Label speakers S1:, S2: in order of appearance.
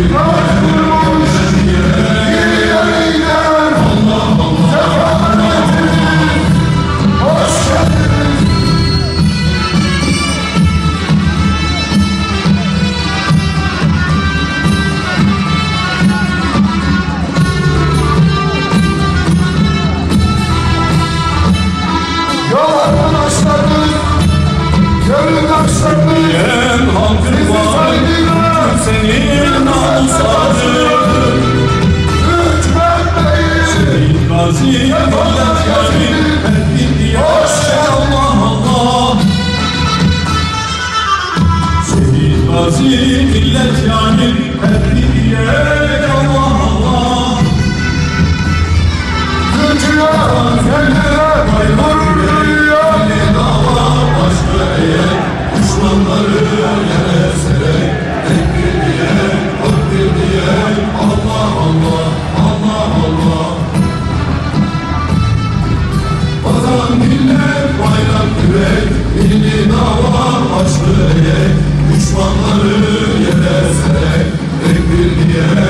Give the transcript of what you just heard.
S1: Hem halkın var, senin namusların Şehit Gazi millet yarim hep birliğe Allah Allah Şehit Gazi millet yarim hep birliğe Allah Allah Gıcıya kendine bayılır düşmanları yere serek tek bir diye, hak bir diye Allah Allah, Allah Allah Vatan, millet, bayrak, yürek milli dava, aşkı eğek Düşmanları yere serek tek bir diye